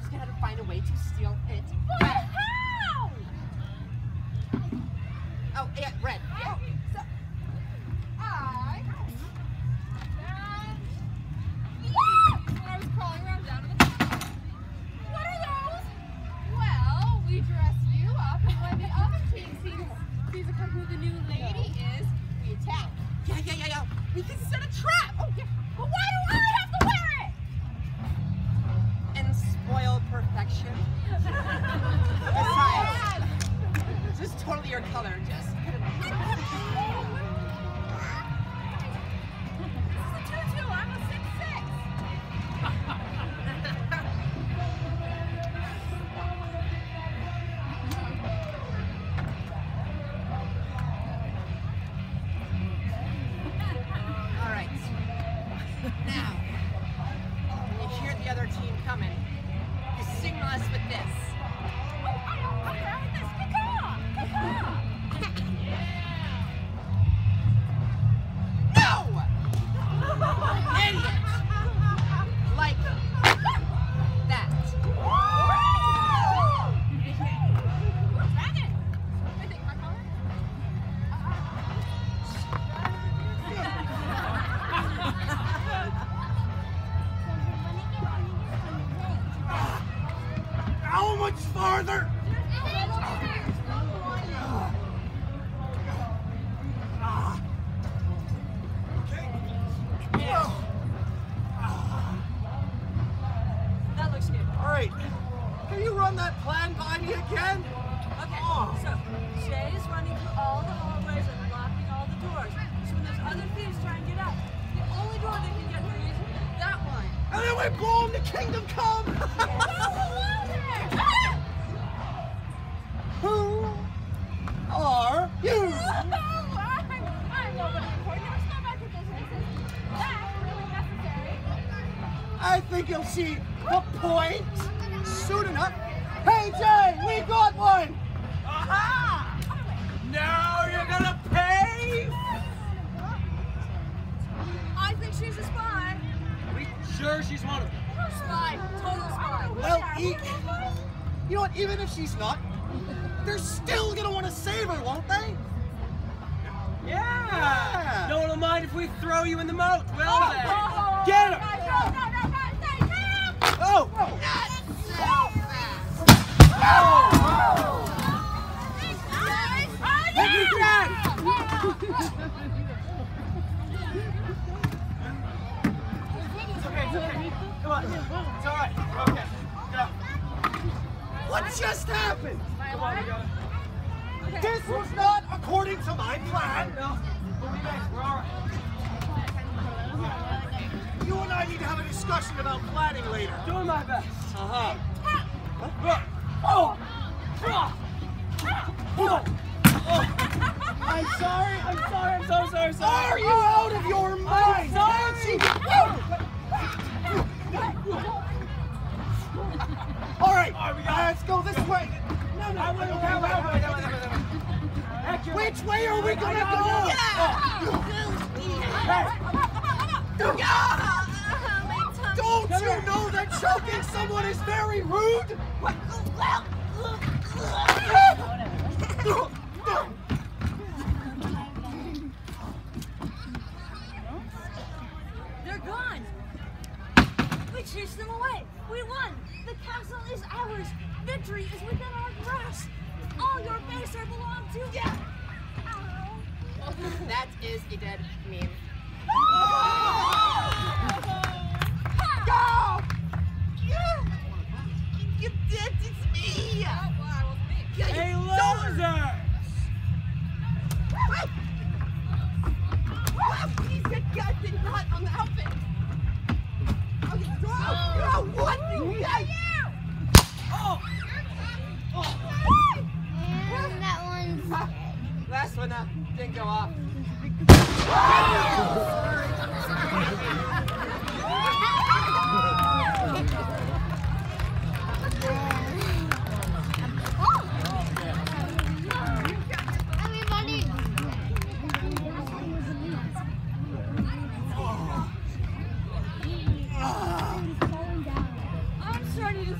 got to find a way to steal it. But how? Oh, yeah, Red. Yeah. So, I was crawling around down to the top. What are those? Well, we dress you up, and when the other team sees who the new lady is, we attack. Yeah. We can set a trap. Oh, yeah. But why do I have to wear it? And spoil perfection. Besides, this is totally your color, Jess. This is a tutu. I'm a 6'6". All right. Now, when you hear the other team coming, you signal us with this. No! Idiot! Like that. Dragon! I think my color. How much farther? That looks good. All right. Can you run that plan by me again? Okay, so Shay is running through all the hallways and locking all the doors. So when those other thieves try and get out, the only door they can get through is that one. And then we blow them to Kingdom Come. Who are you? I'm nobody important. Never stop back to businesses. That's really necessary. I think you'll see the point soon enough. Hey, Jay, we got one. Aha! Now you're gonna pay? I think she's a spy. Are we sure she's one of them? Spy. Total spy. Well, you know what? Even if she's not, they're still gonna want to save her, won't they? Yeah! No one will mind if we throw you in the moat, will they? Oh, Get her! Oh! Not so fast. Take me back! It's okay. Come on. It's all right. Okay. Go. What just happened? Come on, we got it. This was not according to my plan. No. We'll be back. We're all right. You and I need to have a discussion about planning later. Doing my best. Uh-huh. Oh! I'm sorry. I'm so sorry. Are you out of your mind? sorry. All right, let's go this way. No. Which way are we gonna go? Don't you know that choking someone is very rude? They're gone. We chased them away. We won. The castle is ours. Victory is within our grasp. All your base are belong to you. That is a dead meme. Go! You did, it's me! Hey, losers! Please get goddamn hot on the outfit! Okay, go! What? And that one's Last one didn't go off.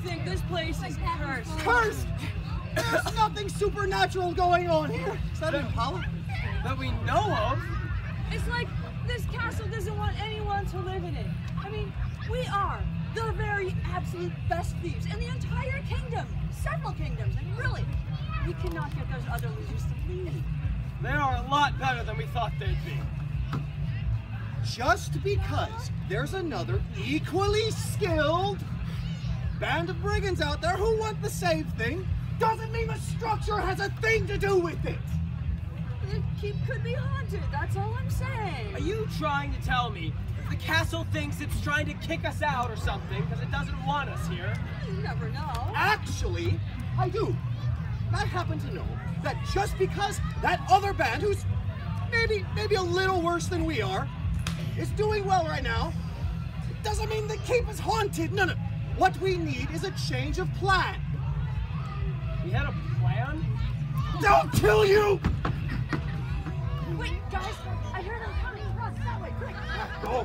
think this place is cursed. Cursed! There's nothing supernatural going on here. Is that an Impala? That we know of. It's like this castle doesn't want anyone to live in it. I mean, we are the very absolute best thieves in the entire kingdom. Several kingdoms, and really, we cannot get those other losers to leave. They are a lot better than we thought they'd be. Just because there's another equally skilled band of brigands out there who want the same thing doesn't mean the structure has a thing to do with it. The keep could be haunted, that's all I'm saying. Are you trying to tell me the castle thinks it's trying to kick us out or something because it doesn't want us here? You never know. Actually, I do. I happen to know that just because that other band, who's maybe a little worse than we are, is doing well right now, it doesn't mean the keep is haunted. No. What we need is a change of plan. We had a plan? Don't kill you! Wait, guys, I hear them coming. Run, that way, quick. Go.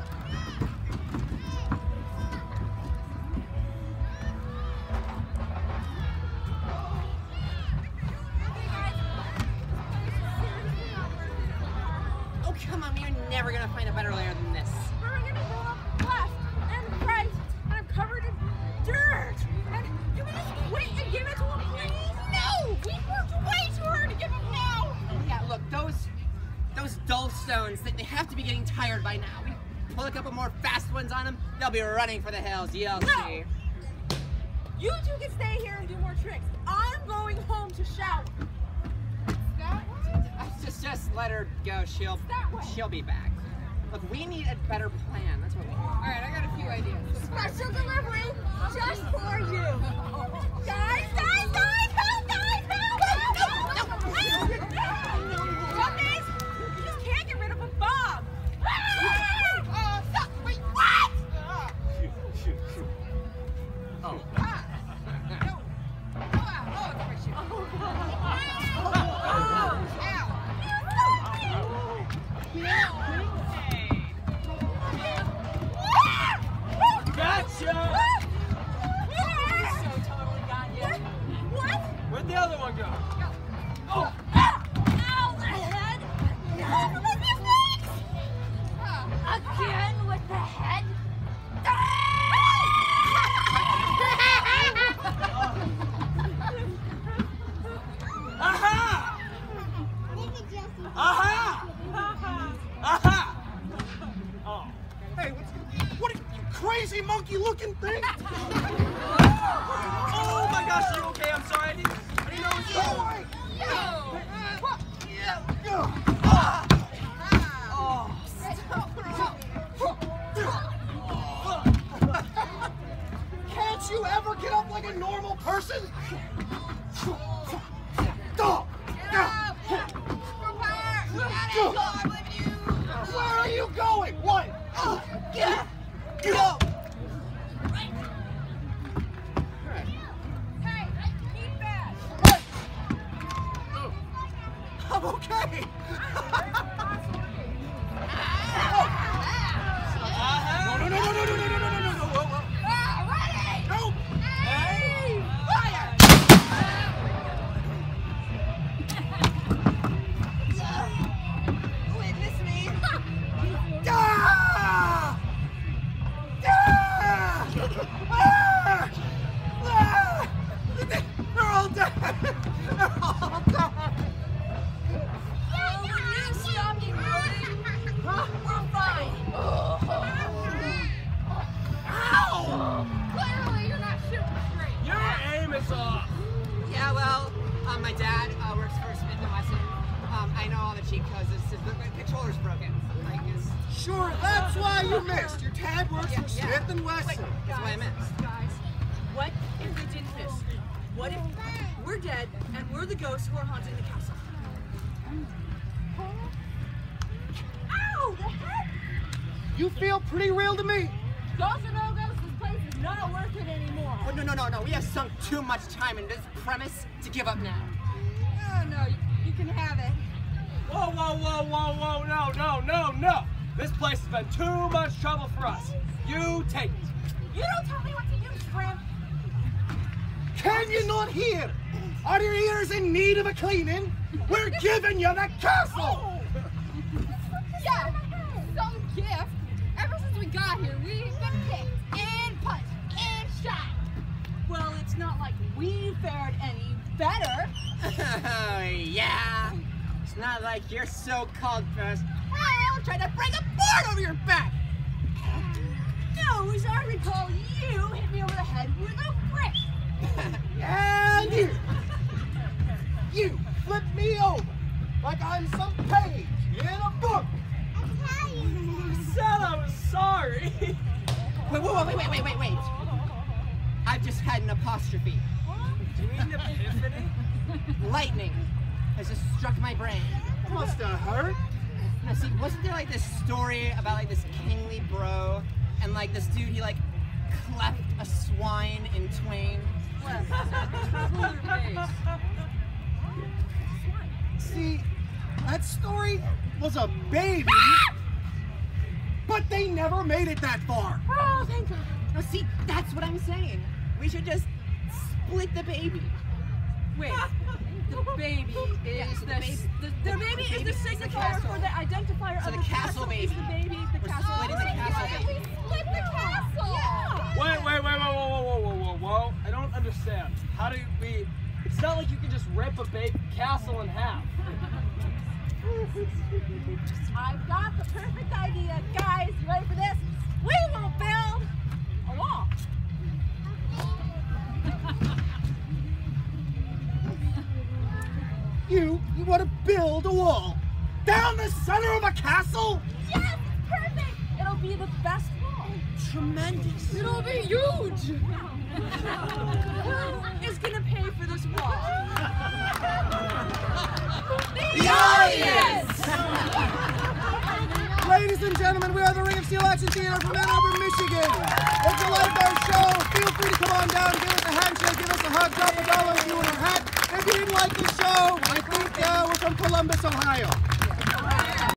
Oh, come on, you're never gonna find a better layer than this. We're gonna go up left and right, and I'm covered in dirt. And can we just wait and give it to him, please? No! We worked way too hard to give him now! Yeah, look, those dull stones, they have to be getting tired by now. We pull a couple more fast ones on them, they'll be running for the hills, you'll see. You two can stay here and do more tricks. I'm going home to shower. That way? Just let her go, she'll be back. Look, we need a better plan, that's what we need. Alright, I got a few ideas. Special delivery just for you. Guys, help, guys, help! Puppies, you just can't get rid of a bomb. Stop, wait, what? Shoot. Oh. No. Oh, it's my shoe. Gotcha! So totally got you. What? Where'd the other one go? Oh! Ow, the head! Again with the head? Aha! Aha! Aha! Oh. Hey, what are you crazy monkey-looking thing? Oh my gosh, are you okay? I'm sorry, I didn't know it was you. Can't you ever get up like a normal person? Where are you going? What? Get up! Hey, keep back. I'm okay. No. Hey! Witness me. Ah! Ah! Ah! Ah! They're all dead. They're all dead. Oh, will you stop eroding? We're fine. Ow! Clearly, you're not shooting straight. Your aim is off. Yeah, well, my dad works for Smith & Wesson. I know all the cheat codes. The controller's broken. Sure, that's why you missed. Your dad works for Yeah. Smith & Wesson. That's why I missed. Guys, what if we didn't miss? What if we're dead and we're the ghosts who are haunting the castle? Ow! The head! You feel pretty real to me. Ghosts or no ghosts, this place is not worth it anymore. Oh, no. We have sunk too much time into this premise to give up now. Oh, no, you can have it. Whoa, no. This place has been too much trouble for us. You take it. You don't tell me what to do, Shrimp. Can you not hear? Are your ears in need of a cleaning? We're giving you the castle! Yeah, some gift. Ever since we got here, we've been kicked and punched and shot. Well, it's not like we fared any better. Oh, yeah. It's not like your so-called best hell tried to break a board over your back. No, as I recall, you hit me over the head with a brick. And you flip me over like I'm some page in a book. I said I was sorry. Wait. I've just had an apostrophe. Do you mean epiphany? Lightning has just struck my brain. Must have hurt. Now, see, wasn't there like this story about like this kingly bro and like this dude, he like cleft a swine in twain? See, that story was a baby, but they never made it that far. Oh, thank God. Now, see, that's what I'm saying. We should just split the baby. Wait, the baby is the baby is the signifier for the identifier So of the the castle is baby. the baby, the We're castle. splitting the castle Yeah, we baby. split the castle. Yeah. Whoa. I don't understand. How do we... It's not like you can just rip a big castle in half. I've got the perfect idea. Guys, you ready for this? We will build a wall. You want to build a wall down the center of a castle? Yes, perfect. It'll be the best wall. Tremendous. It'll be huge. Who is gonna pay for this wall? The audience! Ladies and gentlemen, we are the Ring of Steel Action Theater from Ann Arbor, Michigan. If you like our show, feel free to come on down, give us a handshake, give us a hug, drop $1 if you want a hat. If you didn't like the show, I think we're from Columbus, Ohio.